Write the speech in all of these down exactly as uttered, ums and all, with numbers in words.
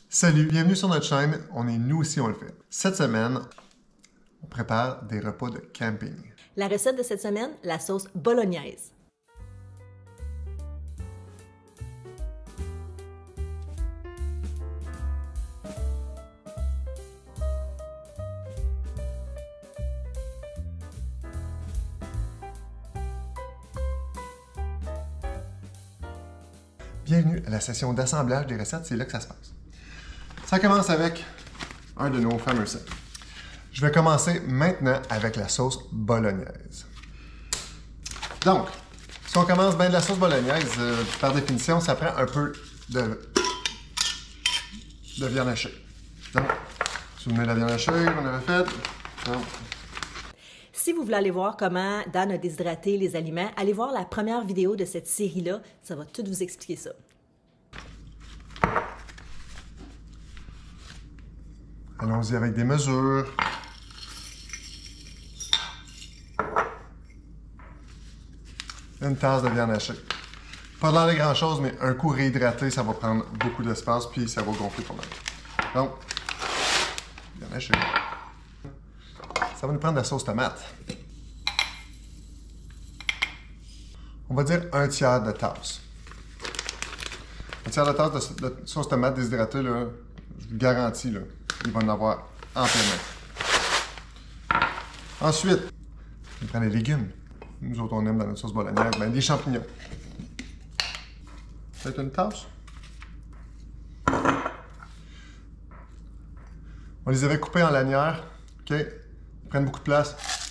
Salut, bienvenue sur notre chaîne, on est Nous aussi on le fait. Cette semaine, on prépare des repas de camping. La recette de cette semaine, la sauce bolognaise. Bienvenue à la session d'assemblage des recettes, c'est là que ça se passe. Ça commence avec un de nos fameux sets. Je vais commencer maintenant avec la sauce bolognaise. Donc, si on commence bien de la sauce bolognaise, euh, par définition, ça prend un peu de, de viande hachée. Donc, si vous mettez la viande hachée qu'on avait faite, donc, Si vous voulez aller voir comment Dan a déshydraté les aliments, allez voir la première vidéo de cette série-là. Ça va tout vous expliquer ça. allons-y avec des mesures. Une tasse de viande hachée. Pas l'air de grand-chose, mais un coup réhydraté, ça va prendre beaucoup d'espace, puis ça va gonfler pas mal. Donc, viande hachée. Ça va nous prendre de la sauce tomate. On va dire un tiers de tasse. Un tiers de tasse de, de sauce tomate déshydratée, là, je vous garantis, là, il va en avoir en plein main. Ensuite, on prend les légumes. Nous autres, on aime dans notre sauce bolognaise, ben, des champignons. Peut-être une tasse. On les avait coupés en lanières. OK? Ils prennent beaucoup de place.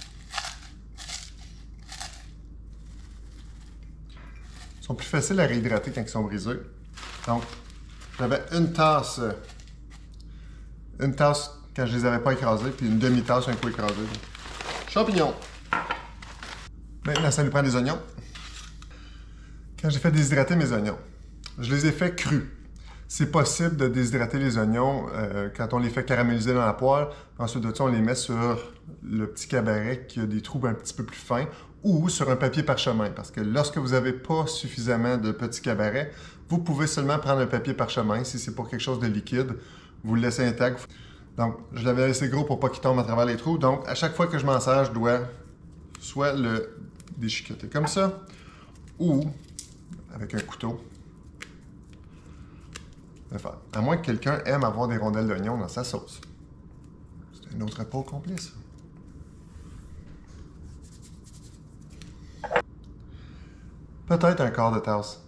Ils sont plus faciles à réhydrater quand ils sont brisés. Donc, j'avais une tasse, une tasse quand je les avais pas écrasés, puis une demi-tasse un coup écrasé. Champignons. Maintenant, ça nous prend des oignons. Quand j'ai fait déshydrater mes oignons, je les ai fait crus. C'est possible de déshydrater les oignons euh, quand on les fait caraméliser dans la poêle. Ensuite de ça, on les met sur le petit cabaret qui a des trous un petit peu plus fins ou sur un papier parchemin. Parce que lorsque vous n'avez pas suffisamment de petits cabarets, vous pouvez seulement prendre un papier parchemin. Si c'est pour quelque chose de liquide, vous le laissez intact. Donc, je l'avais laissé gros pour pas qu'il tombe à travers les trous. Donc, à chaque fois que je m'en sers, je dois soit le déchiqueter comme ça ou avec un couteau. Enfin, à moins que quelqu'un aime avoir des rondelles d'oignon dans sa sauce. C'est un autre repas au complet, ça. Peut-être un quart de tasse.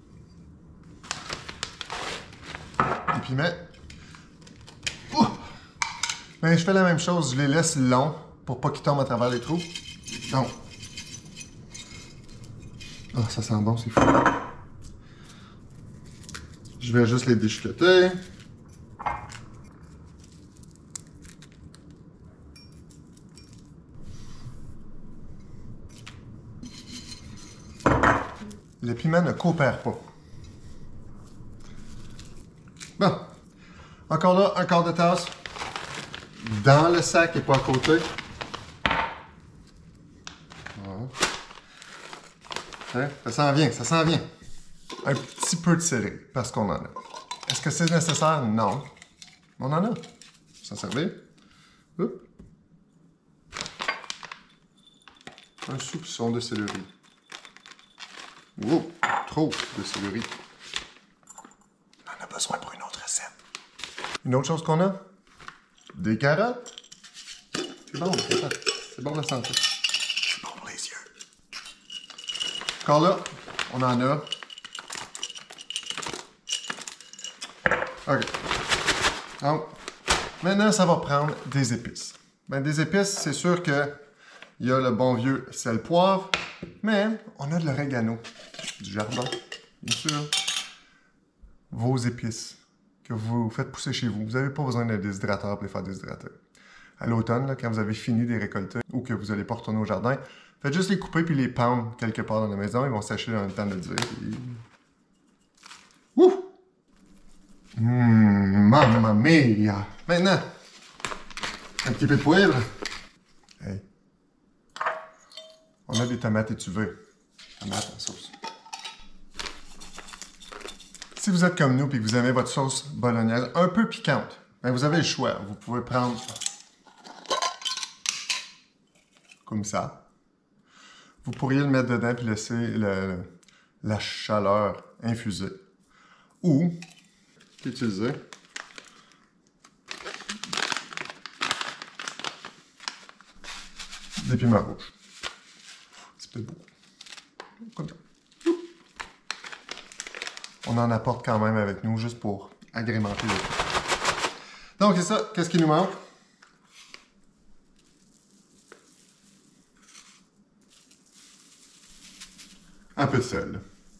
Des piments. Ouh! Mais je fais la même chose, je les laisse longs pour pas qu'ils tombent à travers les trous. Donc. Ah, oh, ça sent bon, c'est fou. Je vais juste les déchiqueter. Le piment ne coopère pas. Bon. Encore là, un quart de tasse. Dans le sac et pas à côté. Voilà. Ça s'en vient, ça s'en vient. Un petit peu de céleri, parce qu'on en a. Est-ce que c'est nécessaire? Non. On en a. Ça servir. Oups. Un soupçon de céleri. Wow, trop de céleri. On en a besoin pour une autre recette. Une autre chose qu'on a? Des carottes. C'est bon, les carottes. C'est bon pour la santé. C'est bon pour les yeux. Encore là, on en a. OK. Donc, maintenant, ça va prendre des épices. Ben, des épices, c'est sûr que il y a le bon vieux sel poivre, mais on a de l'orégano, du jardin, bien sûr. Vos épices que vous faites pousser chez vous. Vous n'avez pas besoin d'un déshydrateur pour les faire déshydrater. À l'automne, quand vous avez fini de les récolter ou que vous n'allez pas retourner au jardin, faites juste les couper puis les pendre quelque part dans la maison. Ils vont sécher dans le temps de le dire. Et... Ouh! Mmh, mamma mia! Maintenant, un petit peu de poivre. Hey. On a des tomates étuvées. Tomates en sauce. Si vous êtes comme nous et que vous aimez votre sauce bolognaise un peu piquante, bien, vous avez le choix. Vous pouvez prendre comme ça. Vous pourriez le mettre dedans et laisser le, la chaleur infuser. Ou utiliser des piments rouges. C'est peut-être beau. Comme ça. On en apporte quand même avec nous juste pour agrémenter le tout. Donc c'est ça. Qu'est-ce qui nous manque? Un peu de sel.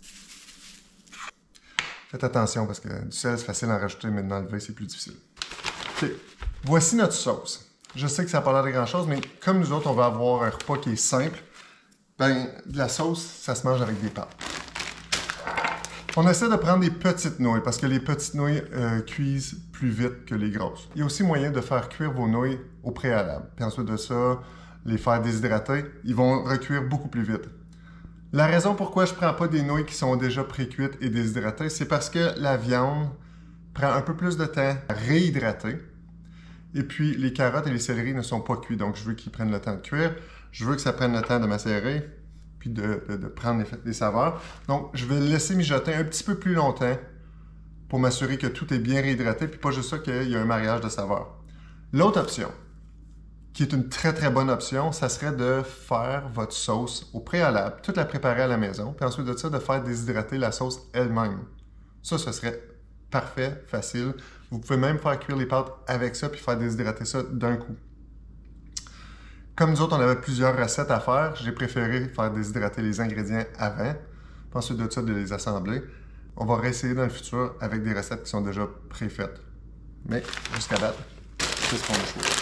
Faites attention parce que du sel, c'est facile à en rajouter, mais d'enlever, c'est plus difficile. OK. Voici notre sauce. Je sais que ça n'a pas l'air de grand-chose, mais comme nous autres, on va avoir un repas qui est simple, ben, de la sauce, ça se mange avec des pâtes. On essaie de prendre des petites nouilles parce que les petites nouilles euh, cuisent plus vite que les grosses. Il y a aussi moyen de faire cuire vos nouilles au préalable. Puis ensuite de ça, les faire déshydrater, ils vont recuire beaucoup plus vite. La raison pourquoi je ne prends pas des nouilles qui sont déjà pré-cuites et déshydratées, c'est parce que la viande prend un peu plus de temps à réhydrater. Et puis, les carottes et les céleris ne sont pas cuits, donc je veux qu'ils prennent le temps de cuire. Je veux que ça prenne le temps de macérer, puis de, de, de prendre les, les saveurs. Donc, je vais le laisser mijoter un petit peu plus longtemps pour m'assurer que tout est bien réhydraté, puis pas juste ça, qu'il y a un mariage de saveurs. L'autre option, qui est une très très bonne option, ça serait de faire votre sauce au préalable, toute la préparer à la maison, puis ensuite de ça, de faire déshydrater la sauce elle-même. Ça, ce serait parfait, facile. Vous pouvez même faire cuire les pâtes avec ça, puis faire déshydrater ça d'un coup. Comme nous autres, on avait plusieurs recettes à faire, j'ai préféré faire déshydrater les ingrédients avant, puis ensuite de ça, de les assembler. On va réessayer dans le futur avec des recettes qui sont déjà préfaites. Mais jusqu'à date, c'est ce qu'on a choisi.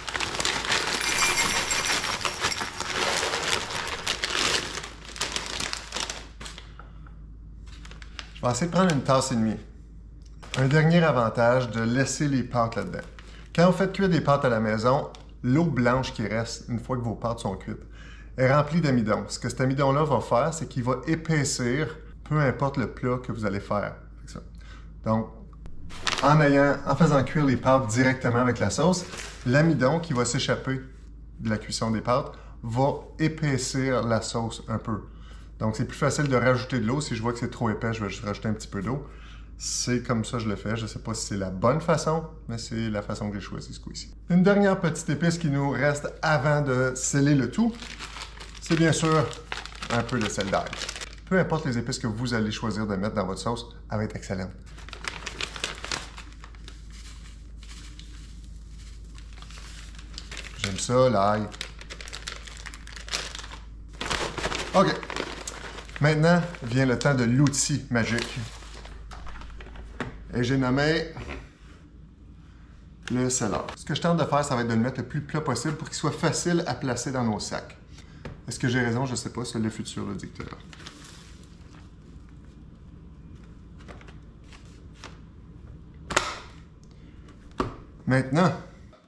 Je vais essayer de prendre une tasse et demie. Un dernier avantage de laisser les pâtes là-dedans. Quand vous faites cuire des pâtes à la maison, l'eau blanche qui reste une fois que vos pâtes sont cuites est remplie d'amidon. Ce que cet amidon-là va faire, c'est qu'il va épaissir peu importe le plat que vous allez faire. Donc, en, ayant, en faisant cuire les pâtes directement avec la sauce, l'amidon qui va s'échapper de la cuisson des pâtes va épaissir la sauce un peu. Donc, c'est plus facile de rajouter de l'eau. Si je vois que c'est trop épais, je vais juste rajouter un petit peu d'eau. C'est comme ça que je le fais. Je ne sais pas si c'est la bonne façon, mais c'est la façon que j'ai choisi ce coup-ci. Une dernière petite épice qui nous reste avant de sceller le tout, c'est bien sûr un peu de sel d'ail. Peu importe les épices que vous allez choisir de mettre dans votre sauce, elle va être excellente. J'aime ça, l'ail. OK. Maintenant vient le temps de l'outil magique. Et j'ai nommé le scelleur. Ce que je tente de faire, ça va être de le mettre le plus plat possible pour qu'il soit facile à placer dans nos sacs. Est-ce que j'ai raison? Je ne sais pas, c'est le futur le dicteur. Maintenant,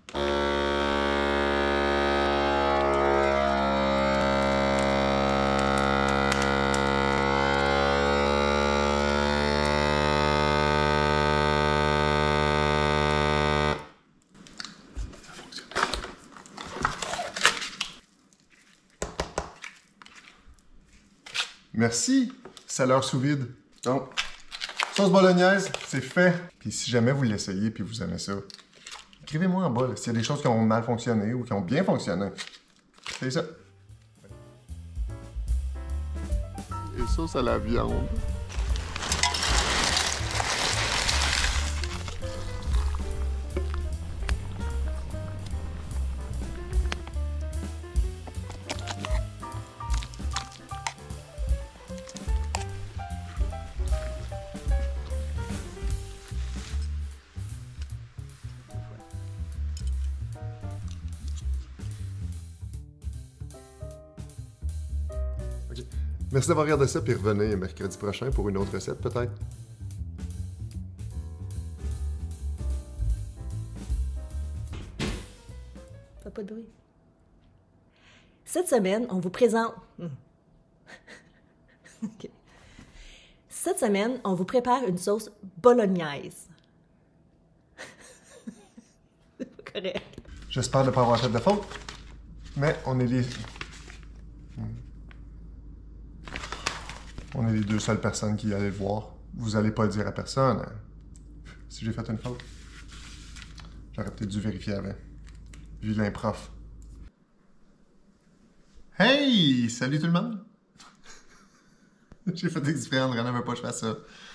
merci, scelleur sous vide. Donc, sauce bolognaise, c'est fait. Puis si jamais vous l'essayez et vous aimez ça, écrivez-moi en bas s'il y a des choses qui ont mal fonctionné ou qui ont bien fonctionné. C'est ça. Et sauce à la viande. Okay. Merci d'avoir regardé ça, puis revenez mercredi prochain pour une autre recette, peut-être. Fais pas de bruit. Cette semaine, on vous présente... Okay. Cette semaine, on vous prépare une sauce bolognaise. C'est pas correct. J'espère ne pas avoir fait de faute, mais on est les... On est les deux seules personnes qui allaient le voir. Vous allez pas le dire à personne. Hein. Si j'ai fait une faute, j'aurais peut-être dû vérifier avant. Vilain prof. Hey! Salut tout le monde! J'ai fait exprès, André n'avait pas que je fasse ça.